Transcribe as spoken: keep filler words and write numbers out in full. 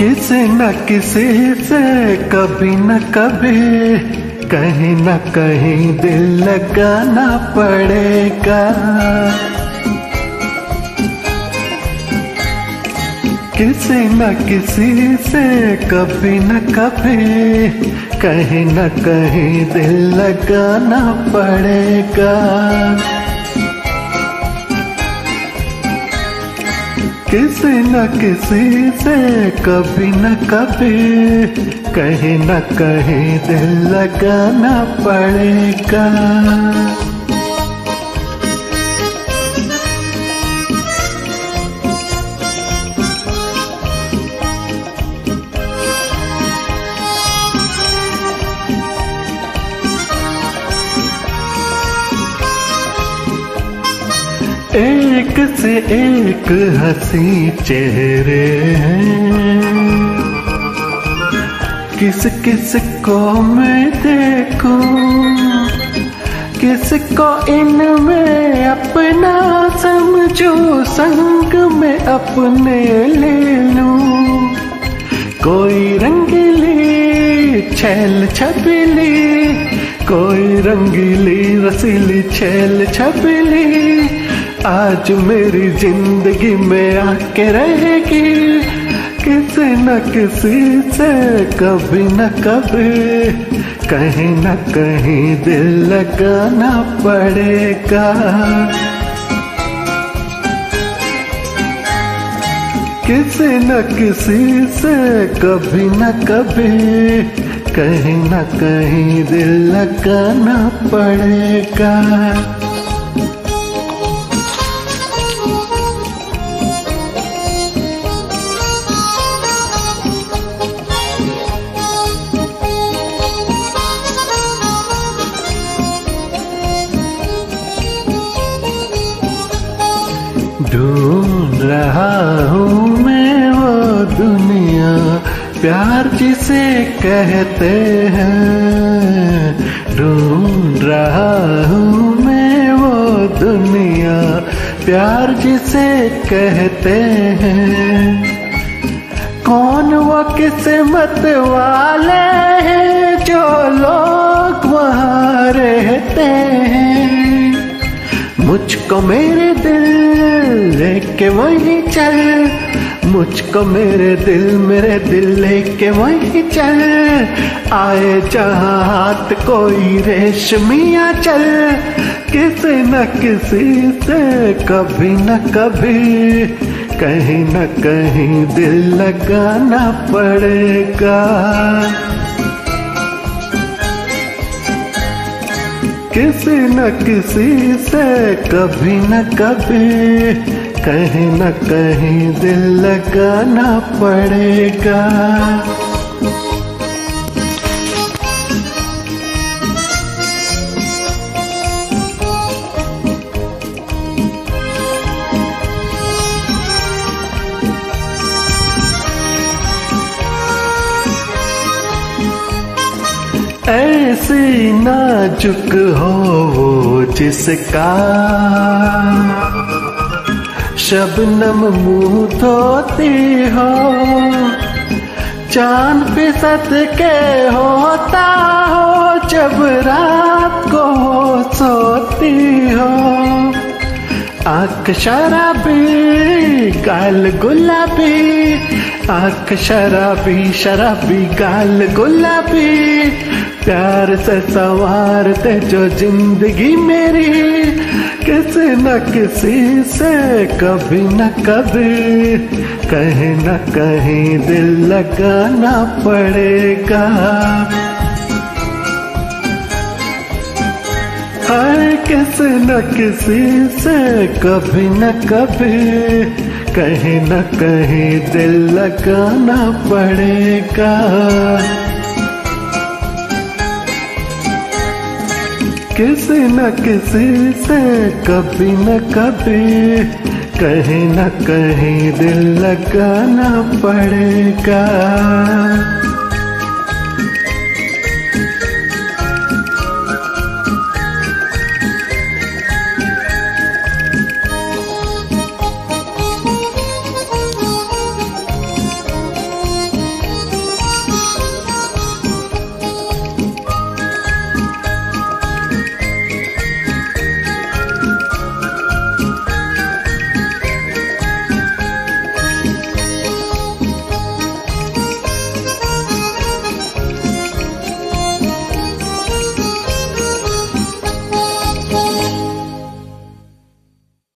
किसी न किसी से कभी न कभी कहीं न कहीं दिल लगाना पड़ेगा। किसी न किसी से कभी न कभी कहीं न कहीं दिल लगाना पड़ेगा। किसी न किसी से कभी न कभी कहीं न कहीं दिल लगाना पड़ेगा। एक से एक हंसी चेहरे हैं, किस किस को मैं देखूं, किसको इनमें अपना समझूं, संग में अपने ले लूं। कोई रंगीली छैल छबीली, कोई रंगीली रसीली छैल छबीली आज मेरी जिंदगी में आके रहेगी। किसी न किसी से कभी न कभी कहीं न कहीं दिल लगाना पड़ेगा। किसी न किसी से कभी न कभी कहीं न कहीं दिल लगाना पड़ेगा। ढूंढ रहा हूँ मैं वो दुनिया प्यार जिसे कहते हैं। ढूंढ रहा हूँ मैं वो दुनिया प्यार जिसे कहते हैं। कौन वो किस्मत वाले हैं जो लोग वहाँ रहते हैं। मुझको मेरे दिल लेके वहीं चल, मुझको मेरे दिल मेरे दिल लेके वहीं चल। आए जहाँ हाथ कोई रेशमिया चल। किसी न किसी से कभी न कभी कहीं न कहीं दिल लगाना पड़ेगा। किसी न किसी से कभी न कभी कहीं न कहीं दिल लगाना पड़ेगा। ऐसी नाजुक हो वो जिसका शबनम मुँह धोती हो। चांद पे सदके होता हो जब रात को सोती हो। आँख शराबी गाल गुलाबी, आँख शराबी शराबी गाल गुलाबी प्यार से संवारते जो जिंदगी मेरी। किसी न किसी से कभी न कभी कहीं न कहीं दिल लगाना पड़ेगा। हर किसी न किसी से कभी न कभी कहीं न कहीं दिल लगाना पड़ेगा। किसी न किसी से कभी न कभी कहीं न कहीं दिल लगाना पड़ेगा।